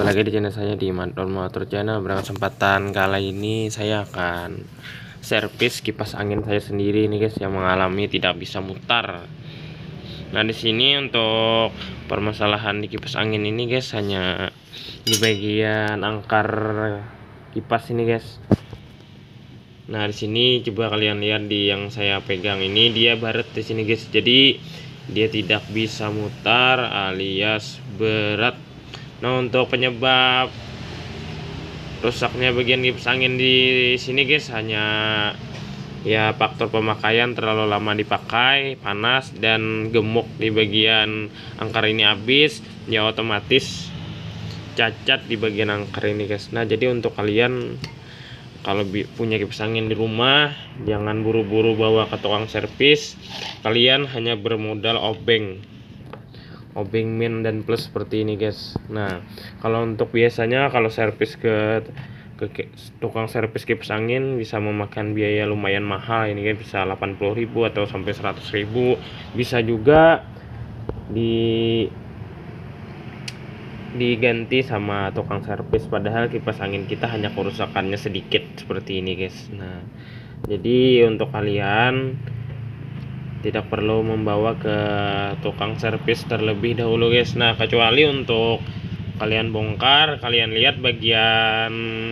lagi di channel saya di Manton Motor Channel. Berkesempatan kali ini saya akan servis kipas angin saya sendiri nih guys, yang mengalami tidak bisa mutar. Nah di sini untuk permasalahan di kipas angin ini guys, hanya di bagian angkar kipas ini guys. Nah di sini coba kalian lihat di yang saya pegang ini, dia baret di sini guys. Jadi dia tidak bisa mutar alias berat. Nah untuk penyebab rusaknya bagian kipas angin di sini guys, hanya ya faktor pemakaian, terlalu lama dipakai, panas, dan gemuk di bagian angkar ini habis, ya otomatis cacat di bagian angkar ini guys. Nah jadi untuk kalian kalau punya kipas angin di rumah, jangan buru-buru bawa ke tukang servis. Kalian hanya bermodal obeng min dan plus seperti ini guys. Nah kalau untuk biasanya kalau servis ke tukang servis kipas angin bisa memakan biaya lumayan mahal ini guys, bisa 80.000 atau sampai 100.000. Bisa juga diganti sama tukang servis, padahal kipas angin kita hanya kerusakannya sedikit seperti ini guys. Nah jadi untuk kalian tidak perlu membawa ke tukang servis terlebih dahulu guys. Nah kecuali untuk kalian bongkar, kalian lihat bagian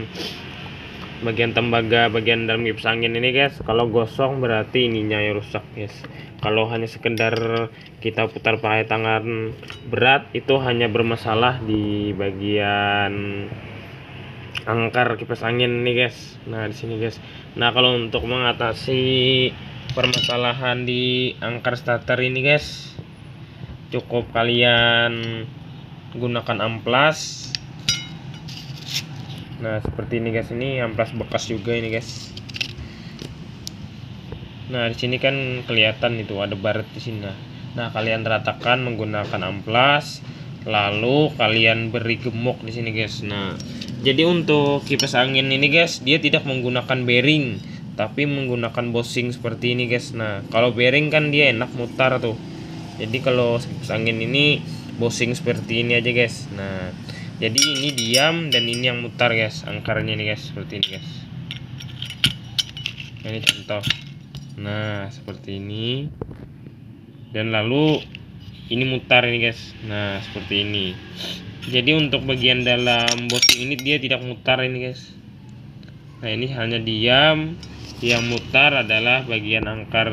tembaga bagian dalam kipas angin ini guys, kalau gosong berarti ininya yang rusak guys. Kalau hanya sekedar kita putar pakai tangan berat, itu hanya bermasalah di bagian angkar kipas angin ini guys. Nah di sini guys. Nah kalau untuk mengatasi permasalahan di angkar starter ini guys, cukup kalian gunakan amplas. Nah seperti ini guys, ini amplas bekas juga ini guys. Nah di sini kan kelihatan itu ada baret di sini. Nah kalian ratakan menggunakan amplas, lalu kalian beri gemuk di sini guys. Nah jadi untuk kipas angin ini guys, dia tidak menggunakan bearing, tapi menggunakan bushing seperti ini guys. Nah kalau bearing kan dia enak mutar tuh, jadi kalau kipas angin ini bushing seperti ini aja guys. Nah jadi ini diam dan ini yang mutar guys, angkarnya ini guys, seperti ini guys. Ini contoh. Nah seperti ini, dan lalu ini mutar ini guys. Nah seperti ini. Jadi untuk bagian dalam bushing ini dia tidak mutar ini guys. Nah ini hanya diam. Yang mutar adalah bagian angkar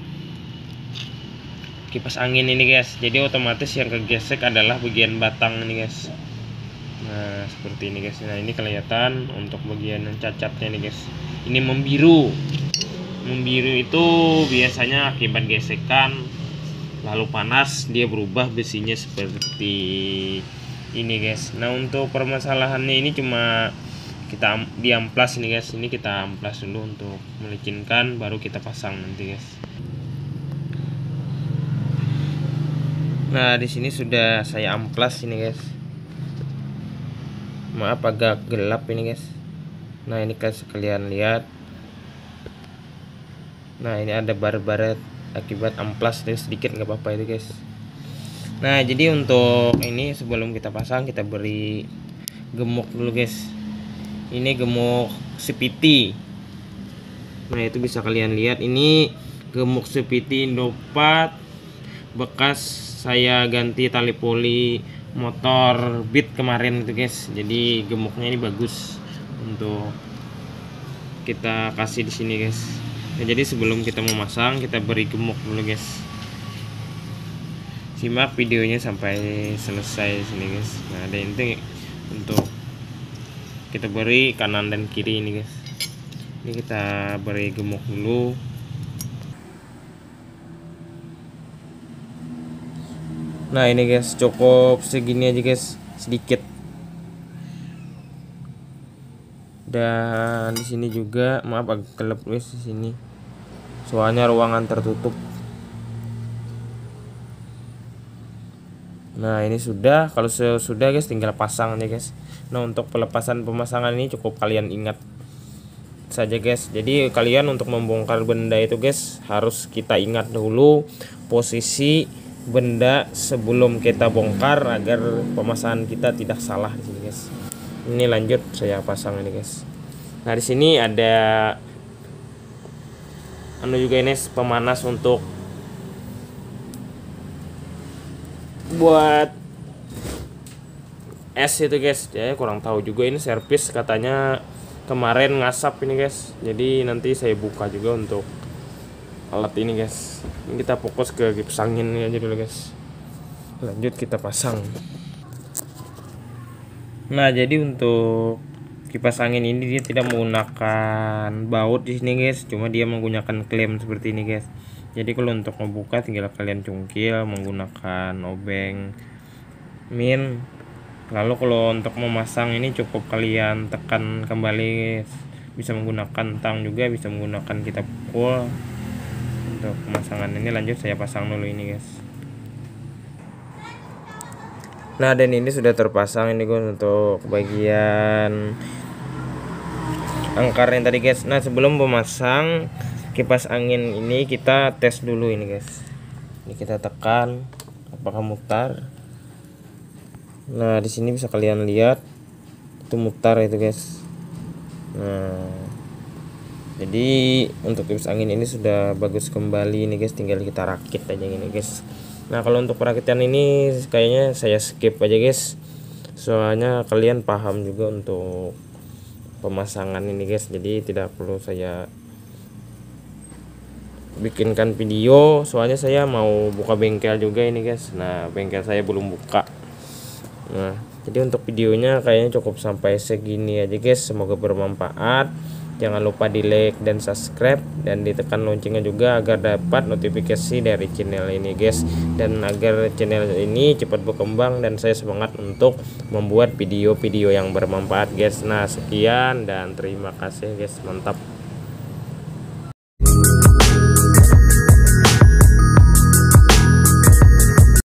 kipas angin ini guys. Jadi otomatis yang kegesek adalah bagian batang ini guys. Nah seperti ini guys. Nah ini kelihatan untuk bagian yang cacatnya nih guys. Ini membiru itu biasanya akibat gesekan, lalu panas dia berubah besinya seperti ini guys. Nah untuk permasalahannya ini cuma kita diamplas ini guys. Ini kita amplas dulu untuk melicinkan, baru kita pasang nanti guys. Nah di sini sudah saya amplas ini guys. Maaf agak gelap ini guys. Nah ini kalian lihat. Nah ini ada baret-baret akibat amplas, sedikit nggak apa-apa itu guys. Nah jadi untuk ini sebelum kita pasang, kita beri gemuk dulu guys. Ini gemuk CPT. Nah itu bisa kalian lihat, ini gemuk CPT Indo 4 bekas saya ganti tali poli motor Beat kemarin itu guys. Jadi gemuknya ini bagus untuk kita kasih di sini guys. Nah, jadi sebelum kita memasang, kita beri gemuk dulu guys. Simak videonya sampai selesai sini guys. Nah ada ini untuk kita beri kanan dan kiri ini guys. Ini kita beri gemuk dulu. Nah ini guys, cukup segini aja guys, sedikit. Dan di sini juga maaf agak gelap guys di sini, soalnya ruangan tertutup. Nah ini sudah, kalau sudah guys tinggal pasang aja guys. Nah untuk pelepasan pemasangan ini cukup kalian ingat saja guys. Jadi kalian untuk membongkar benda itu guys, harus kita ingat dulu posisi benda sebelum kita bongkar agar pemasangan kita tidak salah di sini guys. Ini lanjut saya pasang ini guys. Nah di sini ada juga ini pemanas untuk buat es itu guys. Ya kurang tahu juga, ini servis katanya kemarin ngasap ini guys. Jadi nanti saya buka juga untuk alat ini guys. Ini kita fokus ke kipas angin aja dulu guys. Lanjut kita pasang. Nah jadi untuk kipas angin ini dia tidak menggunakan baut di sini guys, cuma dia menggunakan klem seperti ini guys. Jadi kalau untuk membuka tinggal kalian cungkil menggunakan obeng min. Lalu kalau untuk memasang ini cukup kalian tekan kembali guys. Bisa menggunakan tang juga, bisa menggunakan kita pukul. Untuk pemasangan ini lanjut saya pasang dulu ini guys. Nah dan ini sudah terpasang ini guys untuk bagian angkar yang tadi guys. Nah sebelum memasang kipas angin ini kita tes dulu ini guys. Ini kita tekan apakah mutar. Nah di sini bisa kalian lihat itu mutar itu guys. Nah jadi untuk kipas angin ini sudah bagus kembali ini guys, tinggal kita rakit aja gini guys. Nah kalau untuk perakitan ini kayaknya saya skip aja guys, soalnya kalian paham juga untuk pemasangan ini guys, jadi tidak perlu saya bikinkan video, soalnya saya mau buka bengkel juga ini guys. Nah bengkel saya belum buka. Nah jadi untuk videonya kayaknya cukup sampai segini aja guys, semoga bermanfaat. Jangan lupa di like dan subscribe dan ditekan loncengnya juga agar dapat notifikasi dari channel ini guys, dan agar channel ini cepat berkembang dan saya semangat untuk membuat video-video yang bermanfaat guys. Nah sekian dan terima kasih guys, mantap.